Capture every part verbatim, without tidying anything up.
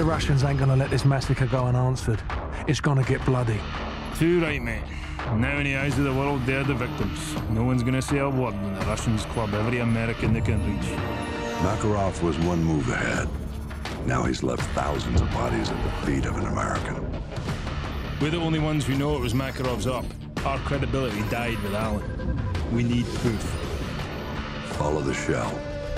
The Russians ain't gonna let this massacre go unanswered. It's gonna get bloody. Too right, mate. Now in the eyes of the world, they're the victims. No one's gonna say a word when the Russians club every American they can reach. Makarov was one move ahead. Now he's left thousands of bodies at the feet of an American. We're the only ones who know it was Makarov's up. Our credibility died with Allen. We need proof. Follow the shell.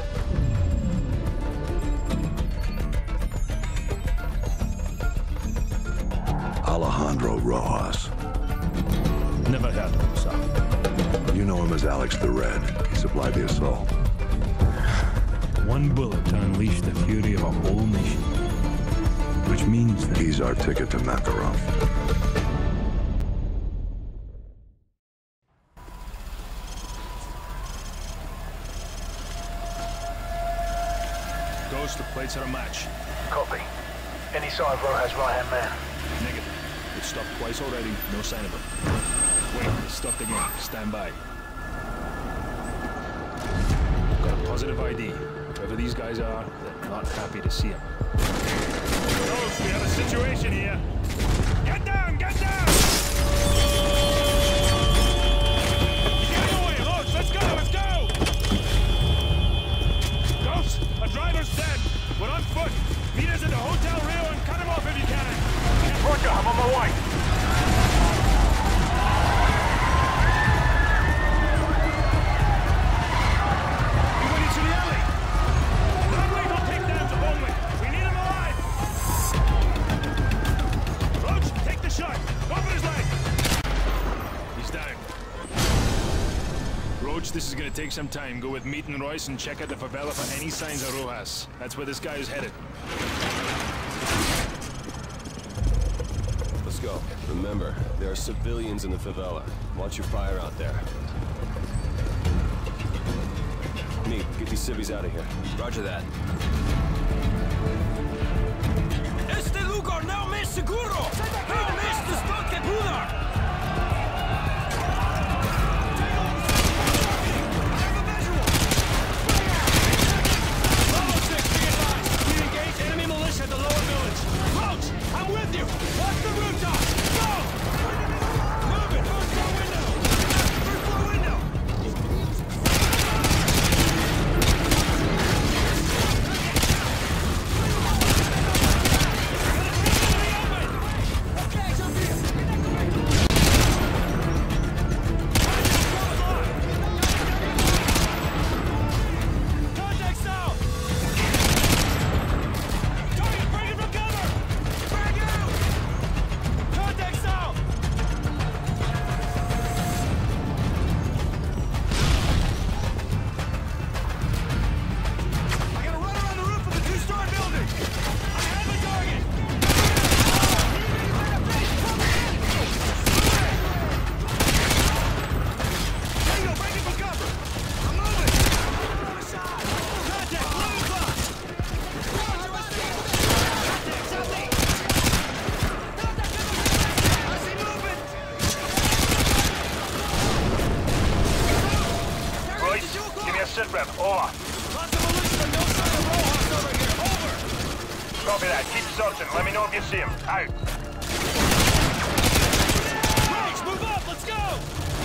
Alejandro Rojas. Never heard of him, sir. You know him as Alex the Red. He supplied the assault. One bullet to unleash the fury of a whole nation. Which means that... He's our ticket to Makarov. Ghost, the plates are a match. Copy. Any sign of Rojas' right-hand man? Negative. It's stopped twice already. No sign of it. Wait, it's stopped again. Stand by. Got a positive I D. Whoever these guys are, they're not happy to see him. Ghost, we have a situation here. Get down! Get down! Get away, Ghost! Let's go! Let's go! Ghost, a driver's dead. We're on foot. Meet us at the Hotel Rio and cut him off if you can. Roger, I'm on my way. This is gonna take some time. Go with Meat and Royce and check out the favela for any signs of Rojas. That's where this guy is headed. Let's go. Remember, there are civilians in the favela. Watch your fire out there. Meat, get these civvies out of here. Roger that. Este lugar não me seguro! Não me estoque puder! At the lower village. Roach, I'm with you. Watch the rooftop. Go! Move it. First floor window. First floor window. Okay, jump here. Contact south. Copy that. Keep searching. Let me know if you see him. Out. Riggs, move up. Let's go.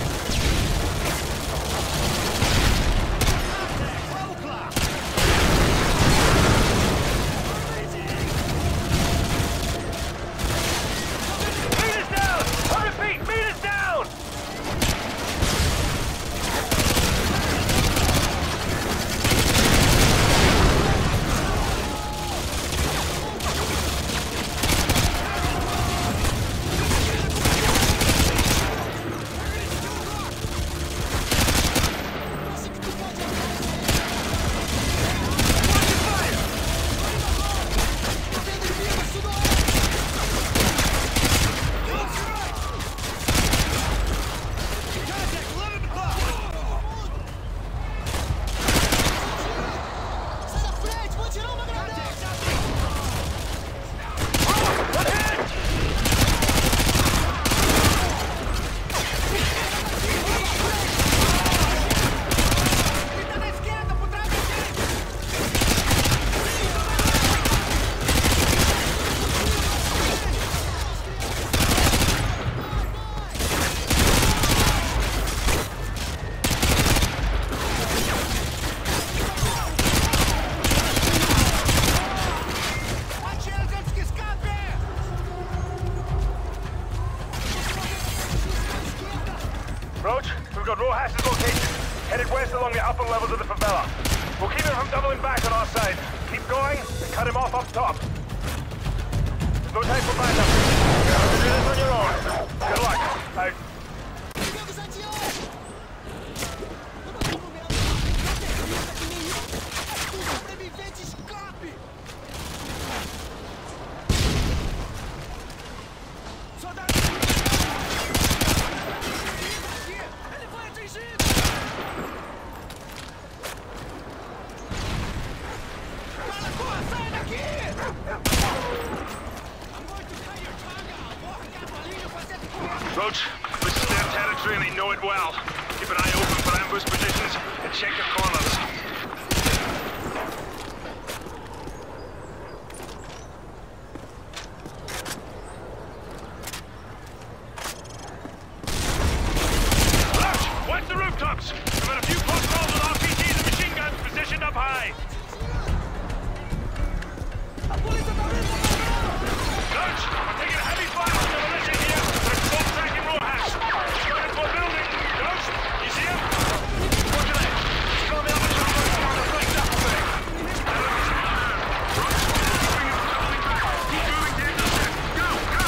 Meet us down. I repeat, meet us down. Roach, we've got Rojas' location. Headed west along the upper levels of the favela. We'll keep him from doubling back on our side. Keep going and cut him off up top. There's no time for backup. You're going to do this on your own. Good luck. Out. Roach, this is their territory and they know it well. Keep an eye open for ambush positions and check the corners. Roach, watch the rooftops! We've got a few post rolls with R P Gs and machine guns positioned up high. Roach, we're taking heavy fire from the militia here. They're both tracking Rojas. He's going into a building. Roach, you see him? Roger that. He's going to be able to jump down the flank up a bit. Roach, keep moving back. Keep moving to intercept. Go, go!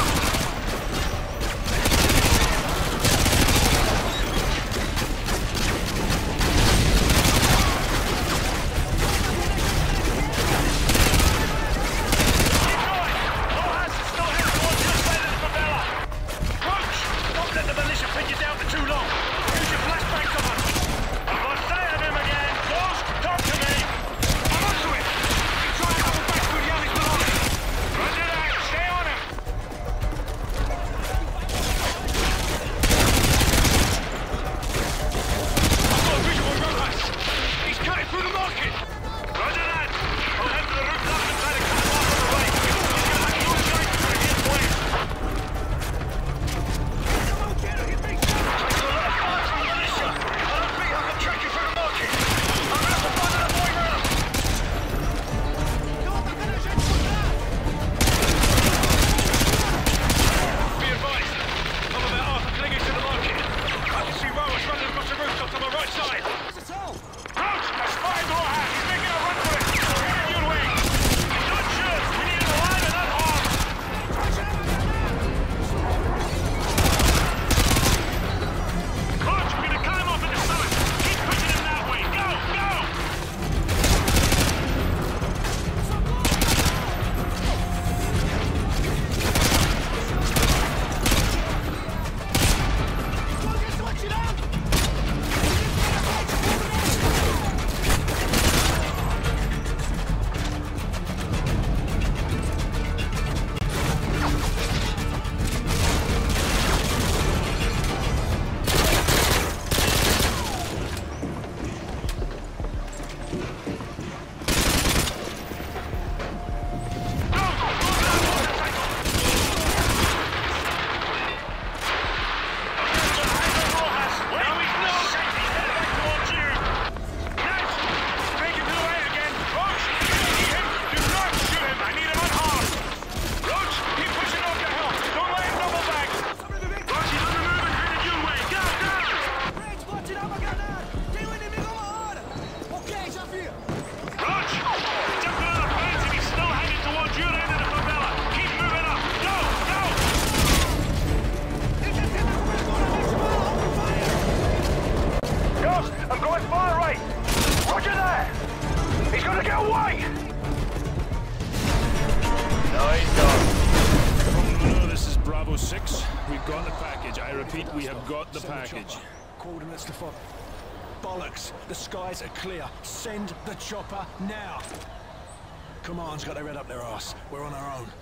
six, we've got the package. I repeat, we have got the package. Coordinates to follow. Bollocks! The skies are clear. Send the chopper now! Command's got their head up their arse. We're on our own.